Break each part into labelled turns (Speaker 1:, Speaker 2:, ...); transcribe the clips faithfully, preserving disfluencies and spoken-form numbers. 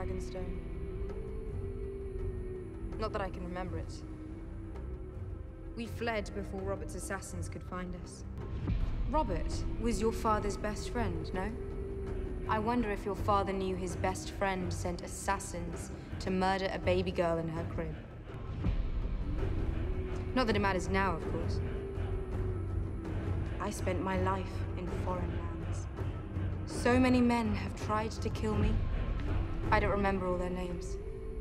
Speaker 1: Dragonstone. Not that I can remember it. We fled before Robert's assassins could find us. Robert was your father's best friend, no? I wonder if your father knew his best friend sent assassins to murder a baby girl in her crib. Not that it matters now, of course. I spent my life in foreign lands. So many men have tried to kill me. I don't remember all their names.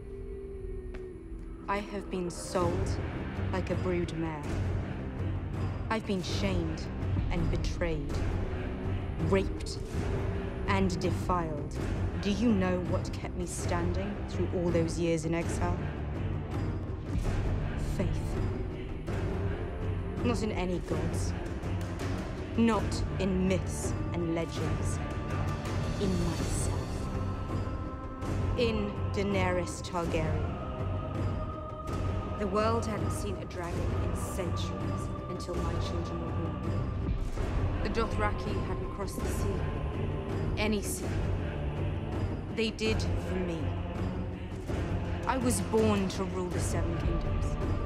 Speaker 1: I have been sold like a brood mare. I've been shamed and betrayed, raped and defiled. Do you know what kept me standing through all those years in exile? Faith. Not in any gods. Not in myths and legends. In myself. In Daenerys Targaryen. The world hadn't seen a dragon in centuries until my children were born. The Dothraki hadn't crossed the sea. Any sea. They did for me. I was born to rule the Seven Kingdoms.